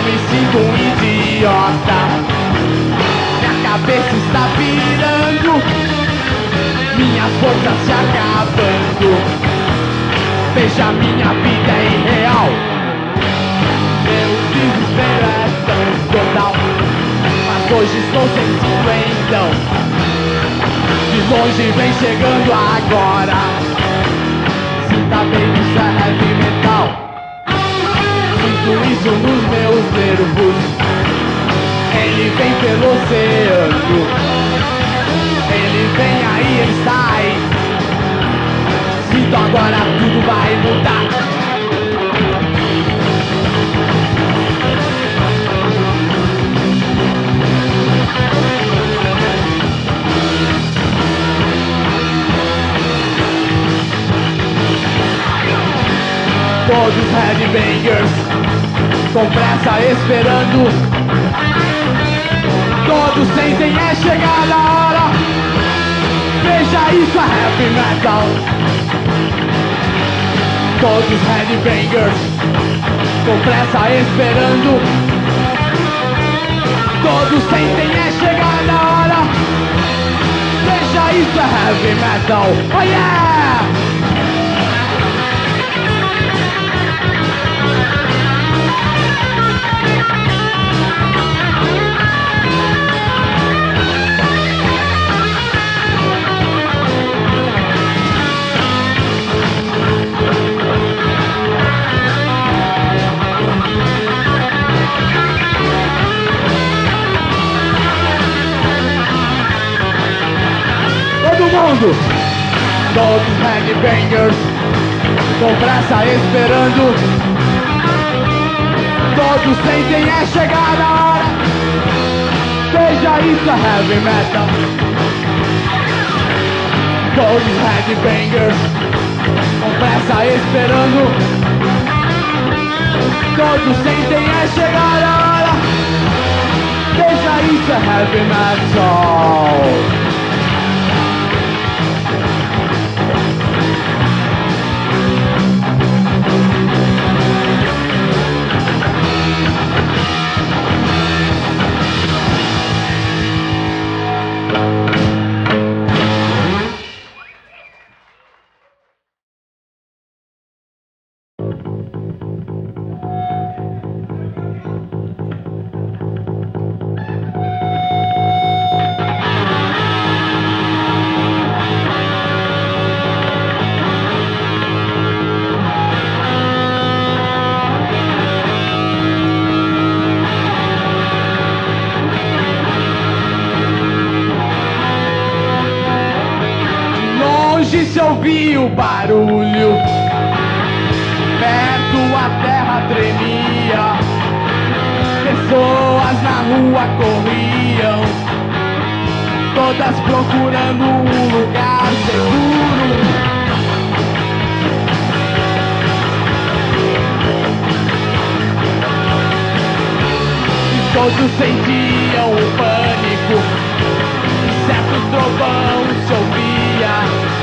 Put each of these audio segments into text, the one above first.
me sinto um idiota. Minha cabeça está virando, minhas forças se acabando. Veja, minha vida é irreal. Meu desespero é tão total. Mas hoje estou sentindo então. De longe vem chegando agora. Sinta bem, isso é heavy metal. Sinto isso nos meus nervos. Ele vem pelo oceano. Ele vem aí, ele está aí. Sinto agora, tudo vai mudar. Todos headbangers com pressa esperando. Todos sentem é chegar a hora. Veja, isso é heavy metal. Todos headbangers com pressa esperando. Todos sentem é chegar a hora. Veja, isso é heavy metal. Oh yeah! Todos headbangers com pressa esperando. Todos sentem é chegar a hora. Veja, isso é heavy metal. Todos headbangers com pressa esperando. Todos sentem é chegar a hora. Veja, isso é heavy metal. Se ouvia o barulho, perto a terra tremia, pessoas na rua corriam, todas procurando um lugar seguro. E todos sentiam o pânico, certos trovões se ouvia.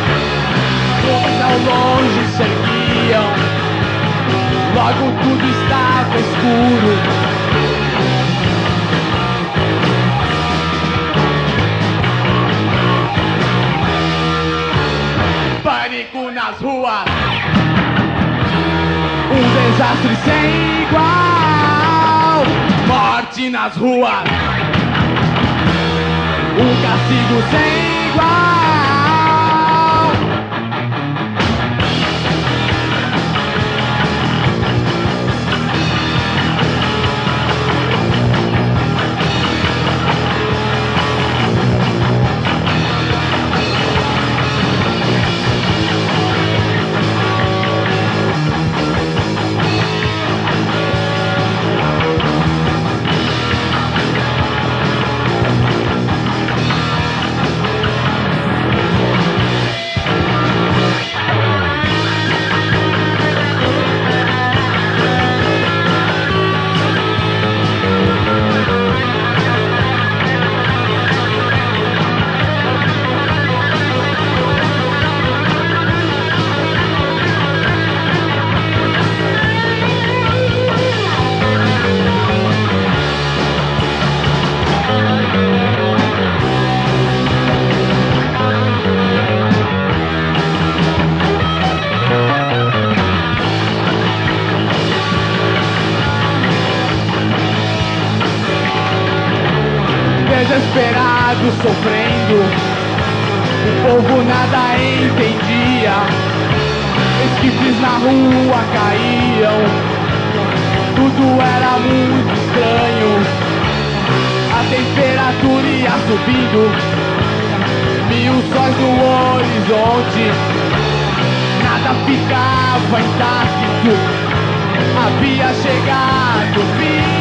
Ao longe se erguiam, logo tudo estava escuro. Pânico nas ruas, um desastre sem igual. Morte nas ruas, um castigo sem igual. todos sofrendo, o povo nada entendia. Esquifes na rua caíam, tudo era muito estranho. A temperatura ia subindo, mil sóis no horizonte, nada ficava intacto, havia chegado o fim.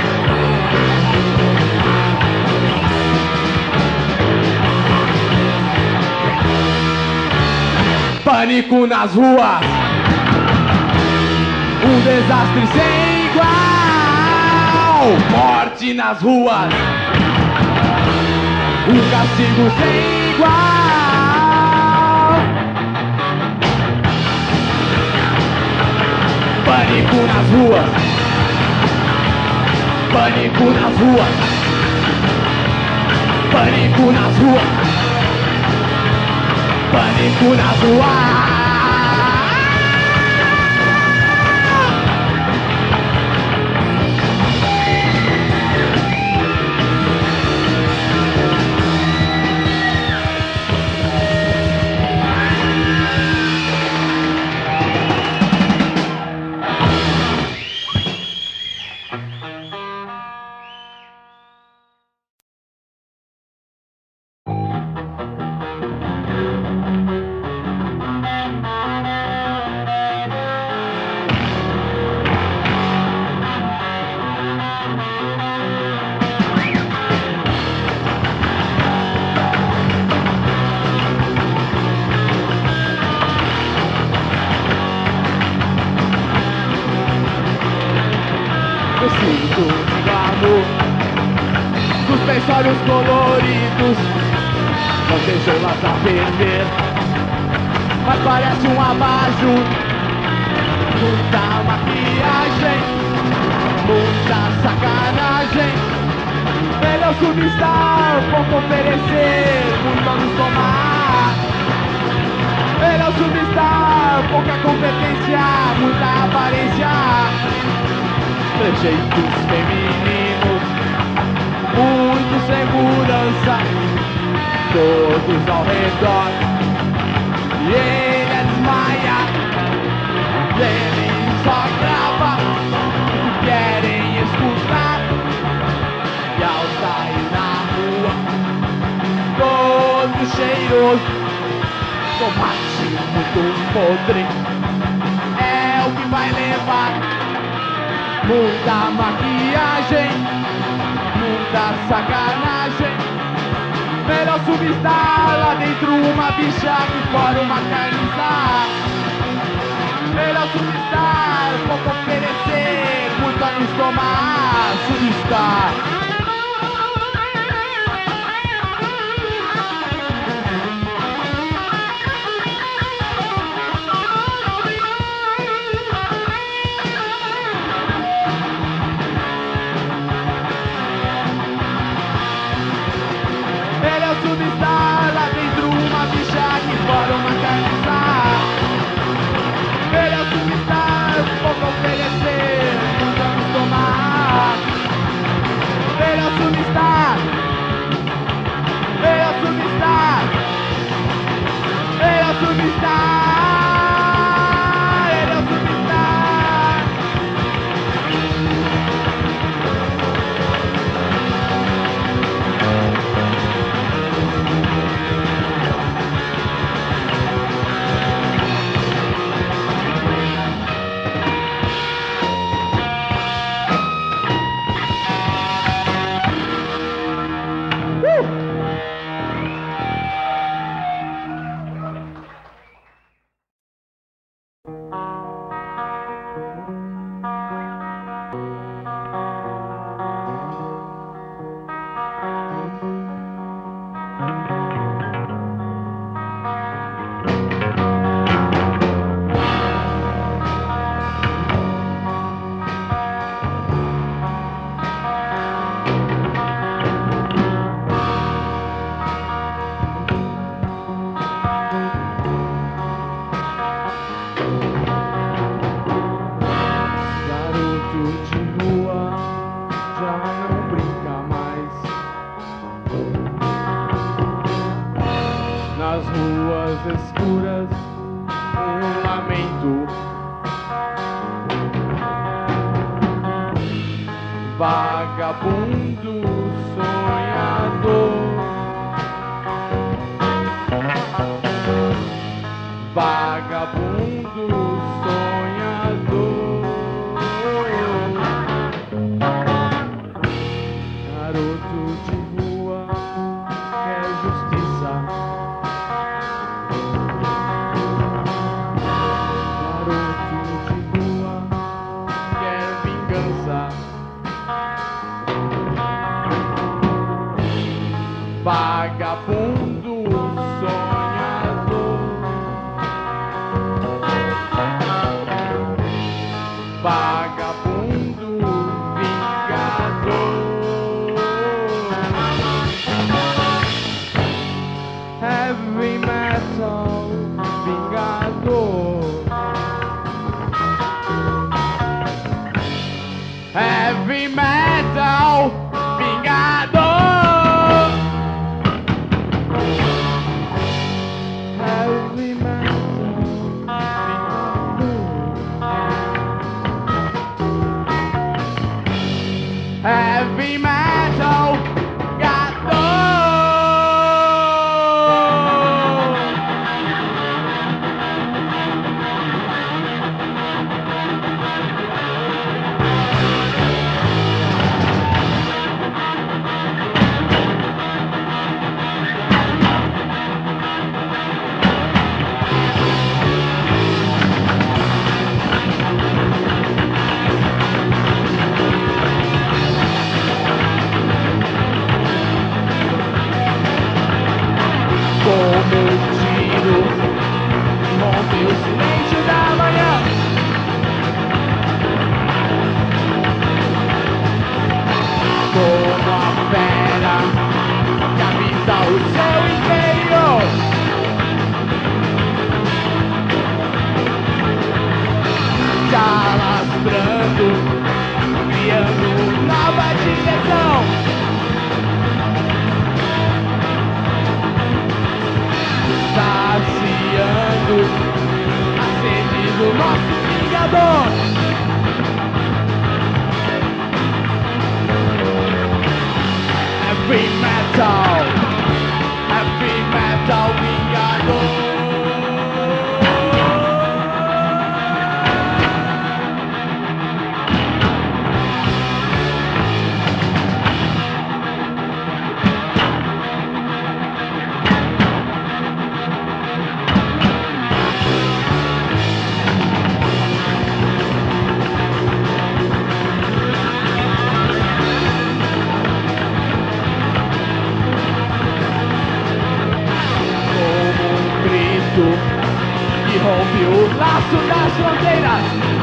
Pânico nas ruas, um desastre sem igual. Morte nas ruas, um castigo sem igual. Pânico nas ruas, pânico nas ruas, pânico nas ruas, pânico nas ruas. Suspensórios coloridos não deixam elas a perder, mas parece um abajur. Muita maquiagem, muita sacanagem. Ele é o substar, pouco oferecer, muito a nos tomar. Ele é o substar, pouca competência, muita aparência. Trejeitos femininos, muito segurança, todos ao redor. E ele desmaia, e ele só grava o que querem escutar. E ao sair na rua, todo cheiroso, tomate muito podre, é o que vai levar. Muita maquiagem, muita sacanagem. Melhor substar lá dentro uma bicha, aqui fora uma carniça. Melhor substar, pouco oferecer, muito a nos tomar. Substar. Substar lá dentro uma bicha, aqui fora uma carniça. Ele é o substar, pouco oferecer, muito a nos tomar. Ele é o substar, ele é o substar, ele é o substar, ele é o substar. alturas um lamento. Vagabundo sonhador, vagabundo sonhador, garoto de rua quer justiça, garoto de rua quer vingança. Vagabundo sonhador, vagabundo vingador, heavy metal vingador, heavy metal vingador. Heavy metal como um tiro rompe o silêncio da manhã, como a fera que habita o seu interior, se alastrando, criando nova direção. Saciando a sede do nosso vingador. Heavy metal vingador. Que rompe o laço das fronteiras,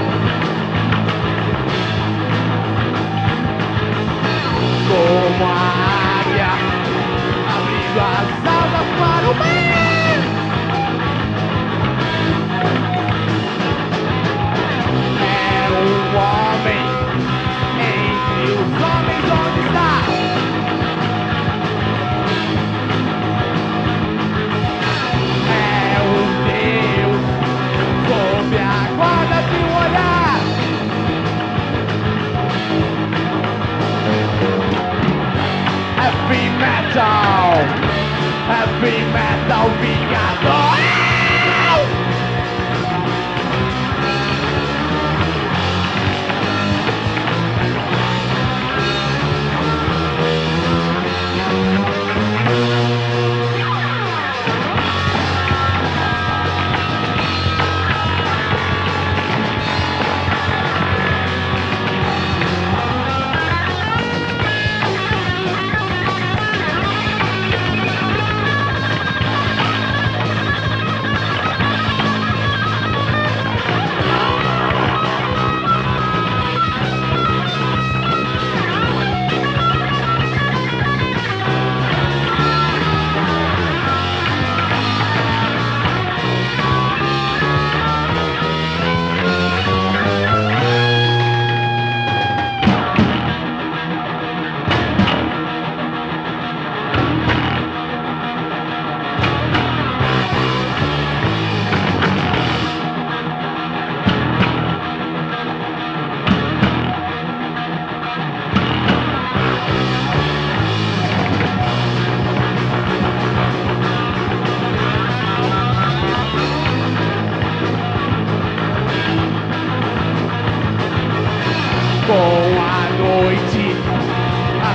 como a águia abrindo as asas para o bem. É um homem entre os homens, onde está? Heavy metal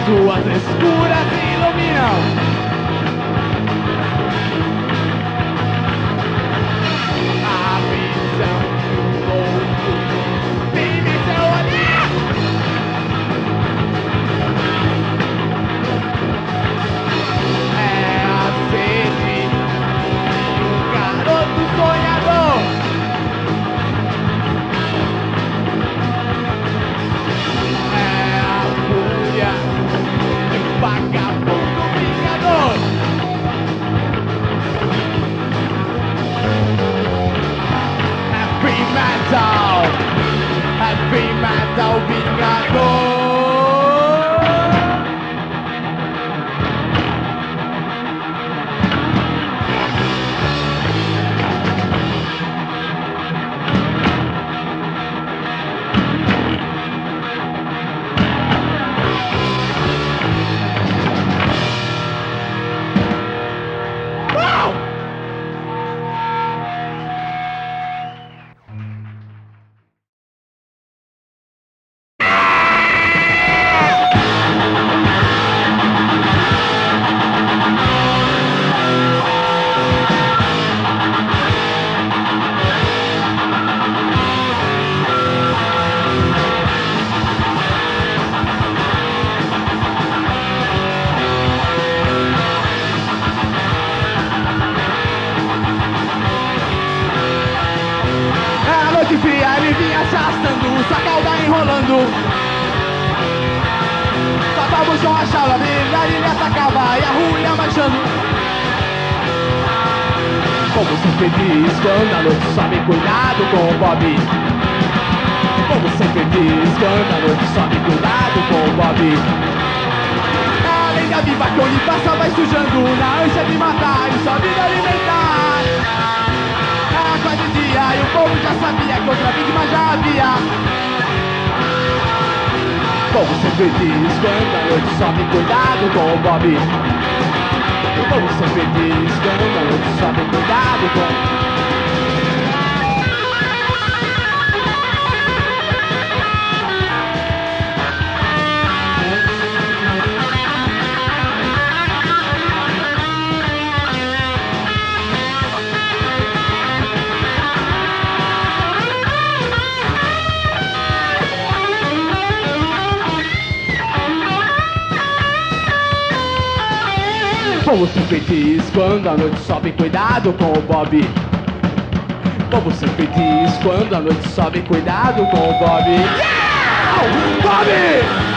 suas escuras iluminam. A visão do louco vive seu olhar. É a sede de um garoto sonhador. É a fúria de um vagabundo vingador. Heavy metal vingador. Fria, ele vinha se arrastando, sua cauda enrolando. Saltava o som, achava brilhar, ele atacava e a rua ia marchando. Como sempre diz, quando a noite sobe, cuidado com o Bob. Como sempre diz, quando a noite sobe, cuidado com o Bob. A lenda viva que onde passa vai sujando, na ânsia de matar e só vida alimentar. Quase dia e o povo já sabia que outra vítima já havia. Como sempre diz, quando a noite sobe, cuidado com o Bob. Como sempre diz, quando a noite sobe, cuidado com... Como sempre diz, quando a noite sobe, cuidado com o Bob. Como sempre diz, quando a noite sobe, cuidado com o Bob. Yeah! Bob!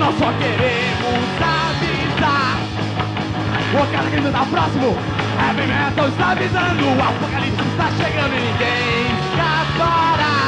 Nós só queremos avisar. O cara que ainda tá próximo. Heavy Metal está avisando. O apocalipse está chegando e ninguém escapará.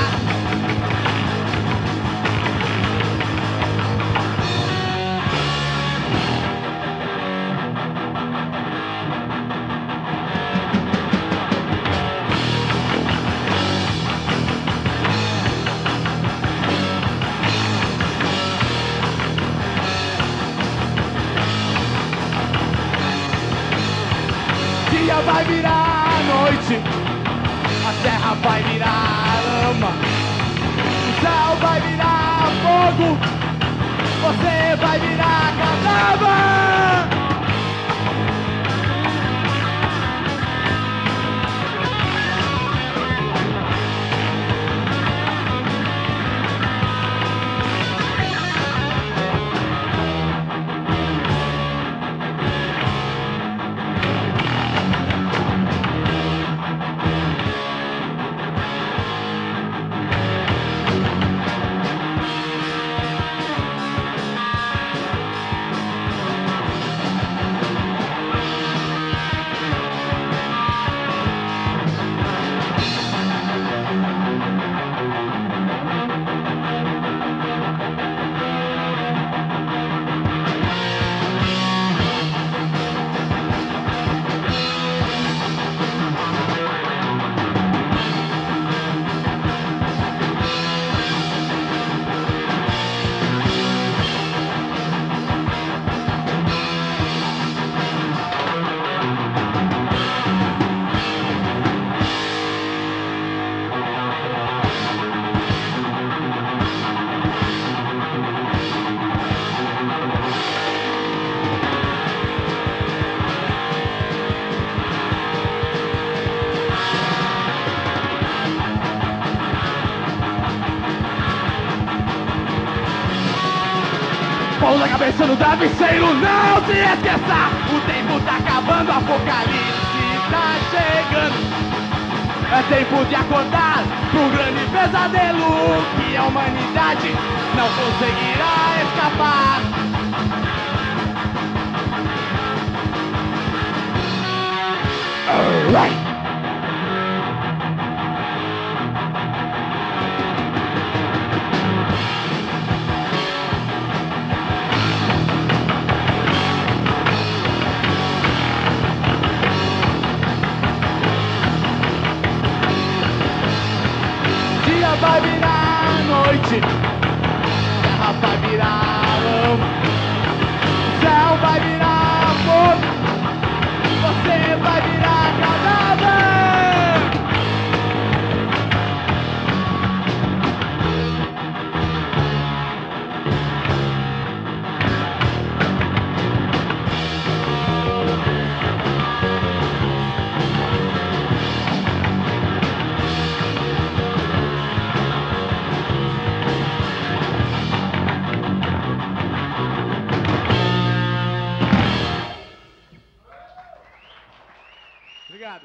Dia vai virar noite, a terra vai virar lama, o céu vai virar fogo, você vai virar cadáver. Pão na cabeça no travesseiro, não se esqueça. O tempo tá acabando, o apocalipse tá chegando. É tempo de acordar pro grande pesadelo que a humanidade não conseguirá escapar. Alright. Vai virar noite, terra vai virar lama, o céu vai virar fogo, você vai virar cadáver. Obrigado.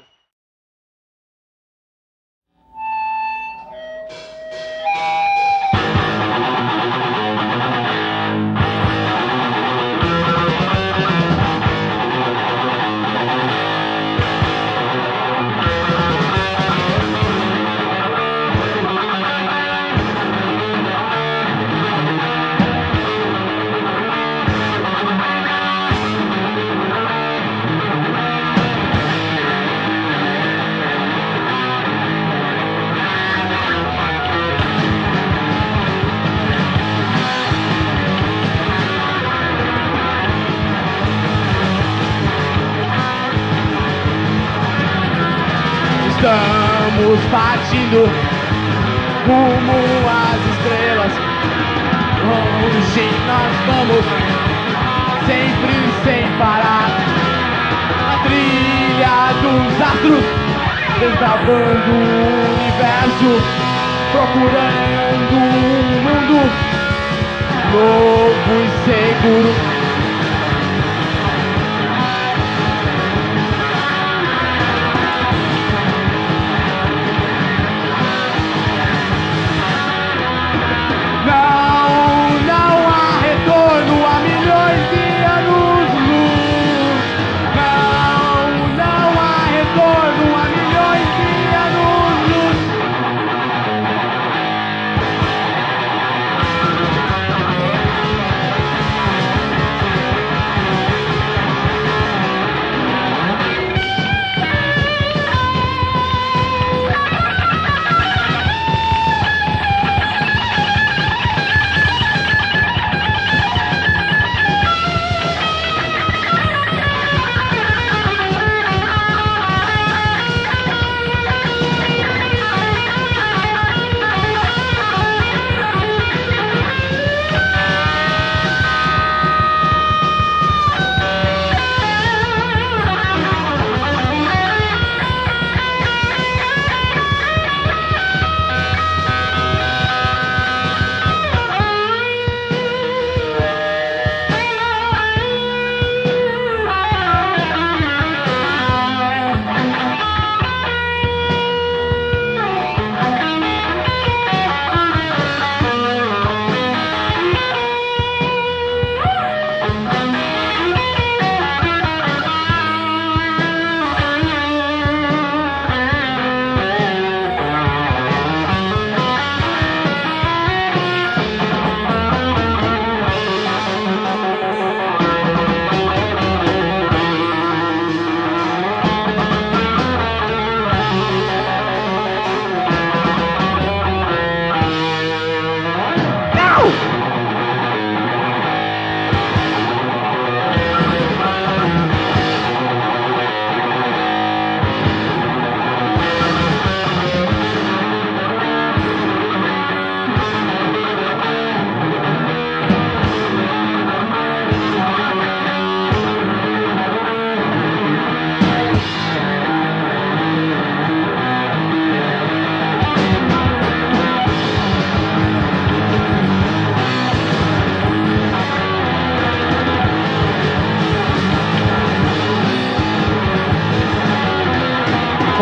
Estamos partindo rumo às estrelas. Onde nós vamos, sempre sem parar. Na trilha dos astros, desbravando o universo, procurando um mundo novo e seguro. Não há retorno.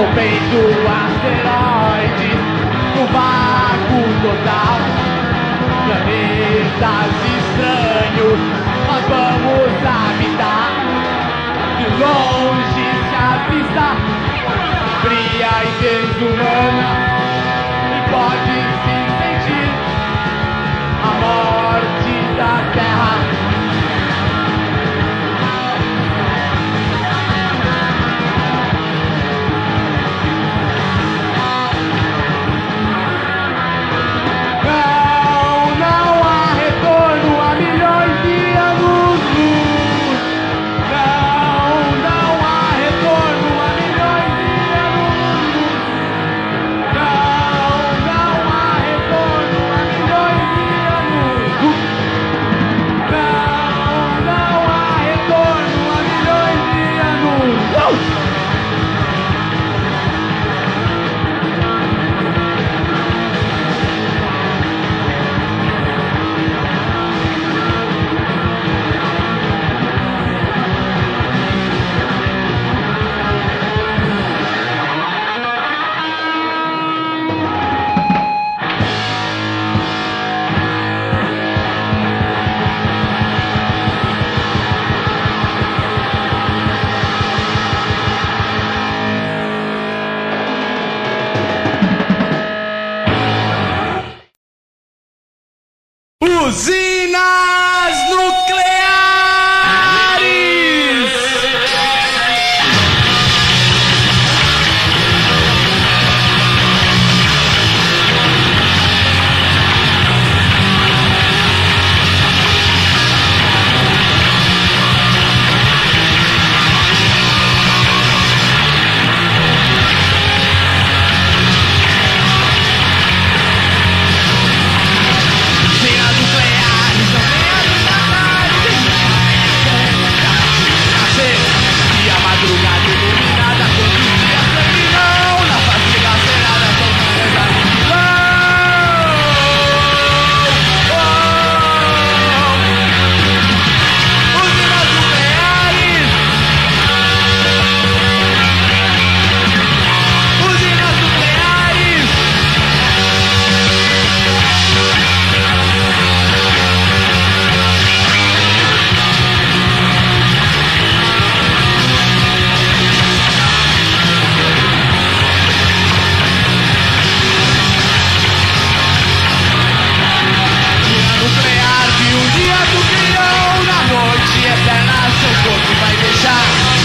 rompendo asteroides no vácuo total. Planetas estranhos nós vamos habitar. De longe se avista fria e desumana, e pode se sentir a morte da terra. Usinas nucleares!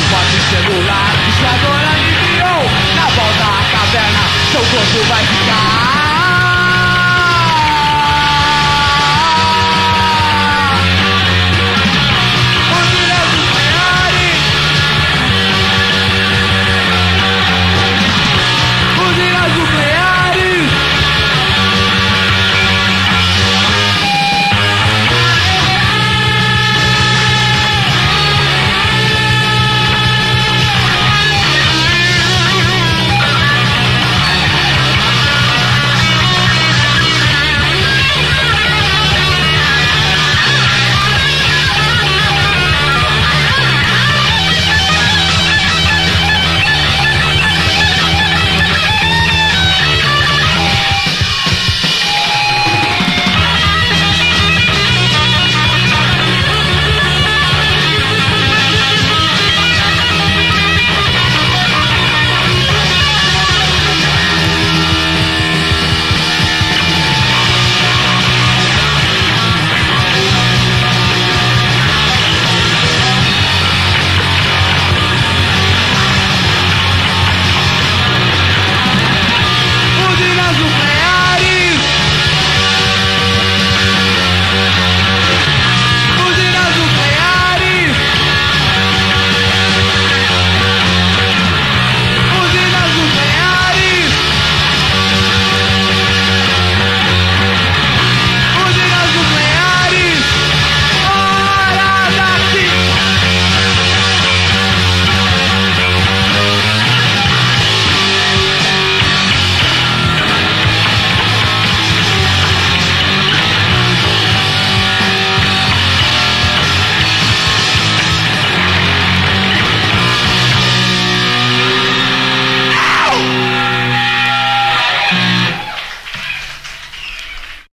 Celular que sua dor aliviou, na volta à caverna seu corpo vai ficar.